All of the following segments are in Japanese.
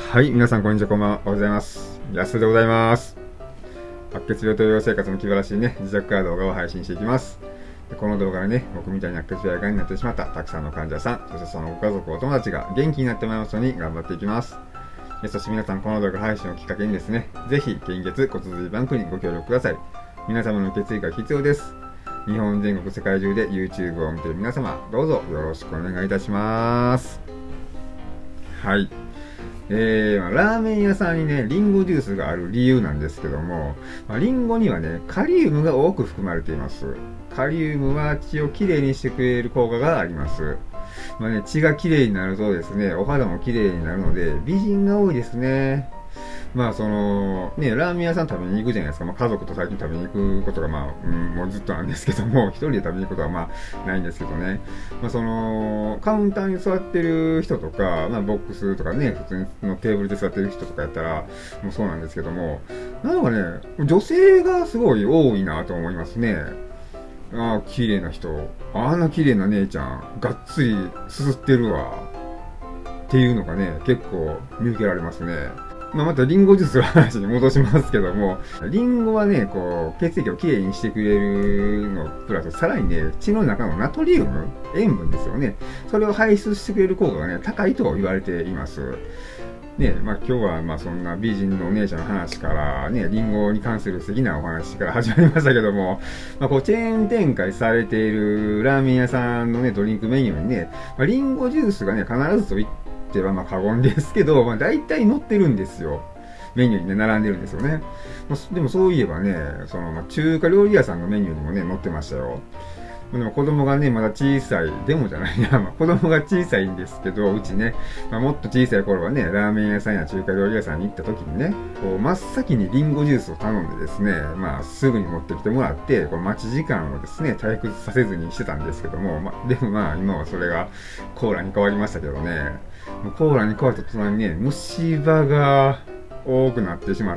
はい、皆さんこんにちは、こんばんは。おはようございます。安でございます。白血病と療養生活の気晴らしいね、自宅から動画を配信していきます。この動画でね、僕みたいに白血病がんになってしまったたくさんの患者さん、そしてそのご家族、お友達が元気になってもらいますように頑張っていきます。そして皆さん、この動画配信をきっかけにですね、ぜひ、献血骨髄バンクにご協力ください。皆様の血液が必要です。日本全国世界中で YouTube を見ている皆様、どうぞよろしくお願いいたします。はい。ラーメン屋さんにね、リンゴジュースがある理由なんですけども、リンゴにはね、カリウムが多く含まれています。カリウムは血をきれいにしてくれる効果があります。血がきれいになるとですね、お肌もきれいになるので、美人が多いですね。ラーメン屋さん食べに行くじゃないですか。家族と最近食べに行くことがもうずっとなんですけども、一人で食べに行くことはないんですけどね。カウンターに座ってる人とか、ボックスとかね、普通のテーブルで座ってる人とかやったら、もうそうなんですけども、なんかね、女性がすごい多いなと思いますね。綺麗な人。あんな綺麗な姉ちゃん、がっつりすすってるわ。っていうのがね、結構見受けられますね。またリンゴジュースの話に戻しますけども、リンゴはね、血液をきれいにしてくれるのプラス、さらにね、血の中のナトリウム、塩分ですよね。それを排出してくれる効果がね、高いと言われています。ね、今日はそんな美人のお姉ちゃんの話からね、リンゴに関する素敵なお話から始まりましたけども、チェーン展開されているラーメン屋さんのね、ドリンクメニューにね、リンゴジュースがね、必ずと言っては過言ですけど、大体載ってるんですよ。メニューにね、並んでるんですよね。でもそういえばね、中華料理屋さんのメニューにもね、載ってましたよ。でも子供がね、まだ小さい、でもじゃないな、子供が小さいんですけど、うちね、もっと小さい頃はね、ラーメン屋さんや中華料理屋さんに行った時にね、真っ先にリンゴジュースを頼んでですね、すぐに持ってきてもらって、待ち時間をですね、退屈させずにしてたんですけども、でも今はそれがコーラに変わりましたけどね、コーラに変わった途端にね、虫歯が多くなってしまって、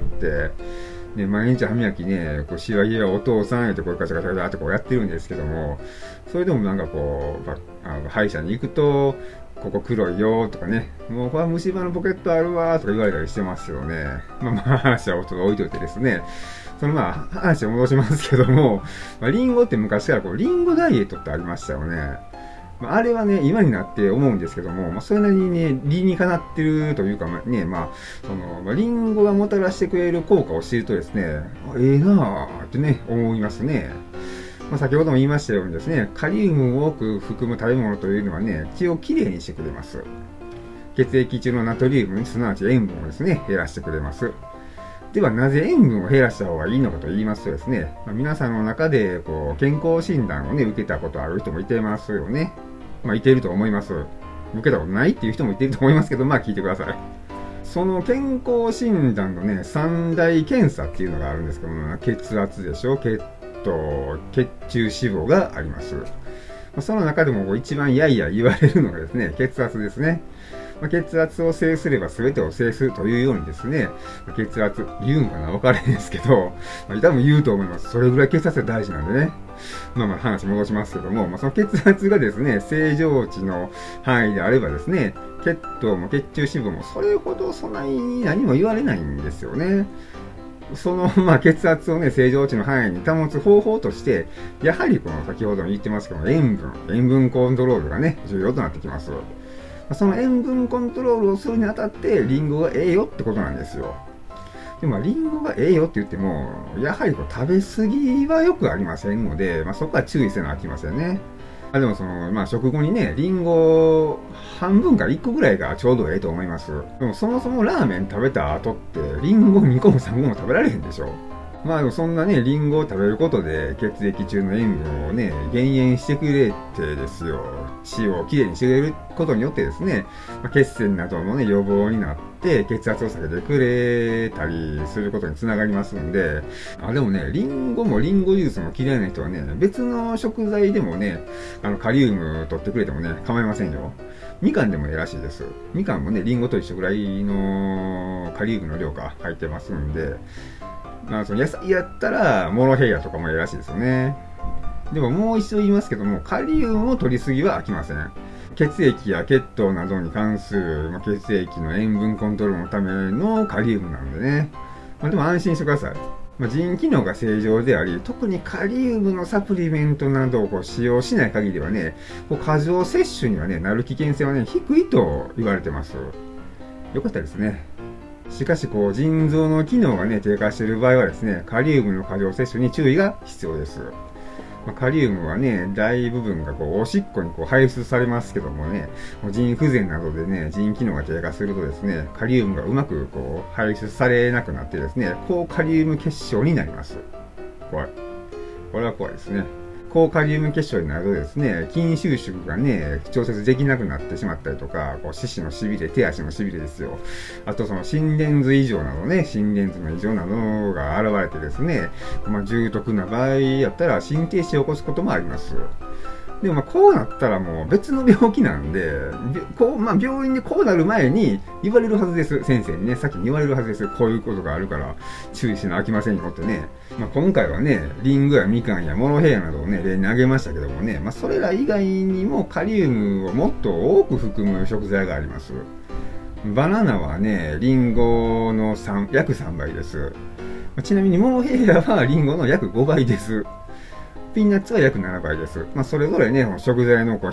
ね、毎日歯磨きね、しわぎはお父さんってガチャガチャガチャってやってるんですけども、それでも歯医者に行くと、ここ黒いよとかね、もうこれ虫歯のポケットあるわとか言われたりしてますよね。話はちょっと置いといてですね、話を戻しますけども、リンゴって昔からリンゴダイエットってありましたよね。あれはね、今になって思うんですけども、それなりにね、理にかなってるというか、リンゴがもたらしてくれる効果を知るとですね、ええなぁってね、思いますね。先ほども言いましたようにですね、カリウムを多く含む食べ物というのはね、血をきれいにしてくれます。血液中のナトリウム、すなわち塩分をですね、減らしてくれます。ではなぜ塩分を減らした方がいいのかと言いますとですね、皆さんの中で健康診断をね、受けたことある人もいてますよね。いていると思います。受けたことないっていう人もいていると思いますけど、聞いてください。その健康診断のね、三大検査っていうのがあるんですけども、血圧でしょ、血糖、血中脂肪があります。その中でも一番やいや言われるのがですね、血圧ですね。血圧を制すれば全てを制するというようにですね、血圧、言うんかな分からへんですけど、多分言うと思います。それぐらい血圧が大事なんでね。話戻しますけども、その血圧がですね、正常値の範囲であればですね、血糖も血中脂肪もそれほどそんなに何も言われないんですよね。血圧をね、正常値の範囲に保つ方法として、やはり先ほども言ってますけども、塩分コントロールがね、重要となってきます。その塩分コントロールをするにあたって、リンゴがええよってことなんですよ。でもリンゴがええよって言っても、やはり食べ過ぎはよくありませんので、そこは注意せなあきませんね。でも食後にね、リンゴ半分から1個ぐらいがちょうどええと思います。でもそもそもラーメン食べた後って、リンゴ2個も3個も食べられへんでしょ。でもそんなね、リンゴを食べることで血液中の塩分をね、減塩してくれてですよ、血をきれいにしてくれることによってですね、血栓などのね、予防になって血圧を下げてくれたりすることにつながりますんで、でもね、リンゴもリンゴジュースも嫌いな人はね、別の食材でもね、カリウム取ってくれてもね、構いませんよ。みかんでもいいらしいです。みかんもね、リンゴと一緒ぐらいのカリウムの量が入ってますんで、その野菜やったら、モロヘイヤとかもいいらしいですよね。でももう一度言いますけども、カリウムを取りすぎは飽きません。 血液や血糖などに関する、血液の塩分コントロールのためのカリウムなのでね。でも安心してください。腎機能が正常であり、特にカリウムのサプリメントなどを使用しない限りはね、過剰摂取にはね、なる危険性はね、低いと言われてます。よかったですね。しかし、腎臓の機能がね、低下している場合はですね、カリウムの過剰摂取に注意が必要です。カリウムはね、大部分がおしっこに排出されますけどもね、腎不全などでね、腎機能が低下するとですね、カリウムがうまく排出されなくなってですね、高カリウム結晶になります。怖い。これは怖いですね。高カリウム結晶になるとですね、筋収縮がね、調節できなくなってしまったりとか、四肢のしびれ、手足のしびれですよ。あと心電図異常などね、心電図の異常などが現れてですね、重篤な場合やったら心停止を起こすこともあります。でもこうなったらもう別の病気なんで、病院でこうなる前に言われるはずです。先生にね、先に言われるはずです。こういうことがあるから注意しなあきませんよってね。今回はね、リンゴやみかんやモロヘイヤなどをね、例に挙げましたけどもね、それら以外にもカリウムをもっと多く含む食材があります。バナナはね、リンゴの約3倍です。ちなみにモロヘイヤはリンゴの約5倍です。ピーナッツは約7倍です。それぞれね、食材の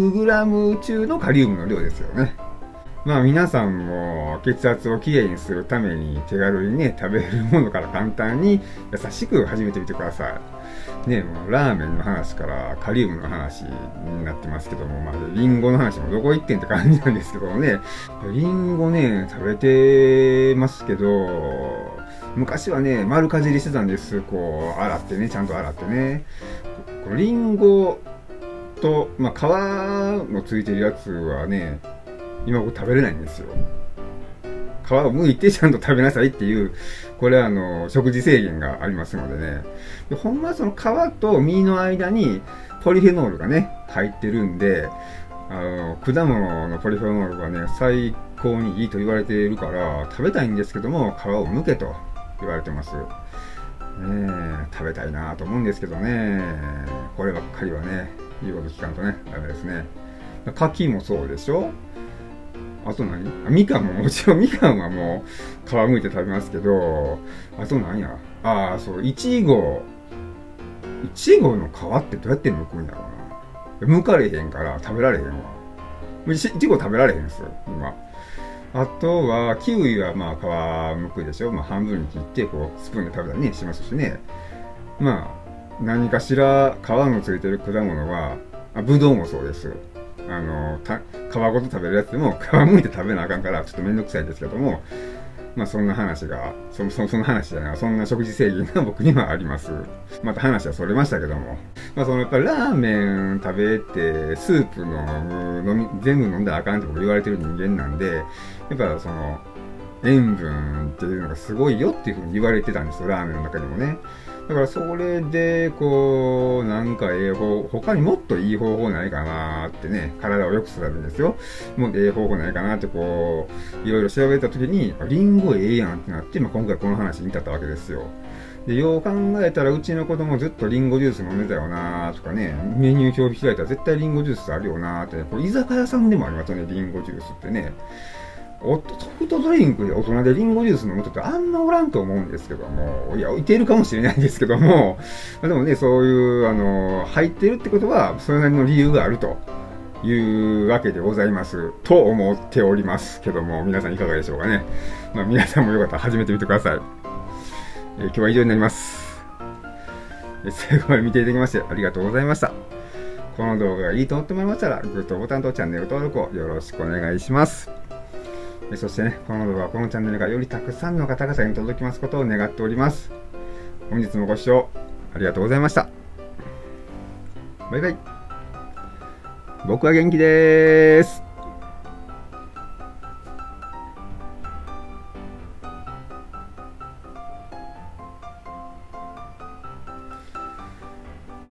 100g 中のカリウムの量ですよね。皆さんも血圧をきれいにするために手軽にね、食べれるものから簡単に優しく始めてみてください。ね、もうラーメンの話からカリウムの話になってますけども、リンゴの話もどこ行ってんって感じなんですけどもね、リンゴね、食べてますけど、昔はね、丸かじりしてたんです。洗ってね、ちゃんと洗ってね。リンゴと、皮のついてるやつはね、今食べれないんですよ。皮を剥いてちゃんと食べなさいっていう、これは食事制限がありますのでね。ほんまはその皮と実の間にポリフェノールがね、入ってるんで、果物のポリフェノールがね、最高にいいと言われているから、食べたいんですけども、皮を剥けと言われてます。食べたいなと思うんですけどね、こればっかりはね、言うこと聞かんとね、ダメですね。柿もそうでしょ。あとみかんももちろんみかんはもう皮むいて食べますけど、あとそう、いちごの皮ってどうやって剥くんやろうな。剥かれへんから食べられへんわ。いちご食べられへんすよ、今。あとは、キウイは皮剥くでしょ。半分に切って、スプーンで食べたりね、しますしね。何かしら皮のついてる果物は、ぶどうもそうです。皮ごと食べるやつでも、皮剥いて食べなあかんから、ちょっとめんどくさいですけども、そんな話が、その話じゃない、そんな食事制限が僕にはあります。また話はそれましたけども。やっぱりラーメン食べて、スープ全部飲んだらあかんって僕言われてる人間なんで、やっぱ塩分っていうのがすごいよっていうふうに言われてたんですよ、ラーメンの中にもね。だからそれで、他にもっといい方法ないかなってね、体を良くするためにですよ。もっといい方法ないかなっていろいろ調べたときに、リンゴええやんってなって、今回この話に至ったわけですよ。で、よう考えたらうちの子供ずっとリンゴジュース飲んでたよなとかね、メニュー表開いたら絶対リンゴジュースあるよなってね、居酒屋さんでもありますよね、リンゴジュースってね。ソフトドリンクで大人でリンゴジュース飲む人ってあんまおらんと思うんですけども、いや、いてるかもしれないんですけども、でもね、そういう、入ってるってことは、それなりの理由があるというわけでございます。と思っておりますけども、皆さんいかがでしょうかね。皆さんもよかったら始めてみてください。今日は以上になります。最後まで見ていただきましてありがとうございました。この動画がいいと思ってもらいましたら、グッドボタンとチャンネル登録をよろしくお願いします。そしてね、この動画はこのチャンネルがよりたくさんの方々に届きますことを願っております。本日もご視聴ありがとうございました。バイバイ。僕は元気です。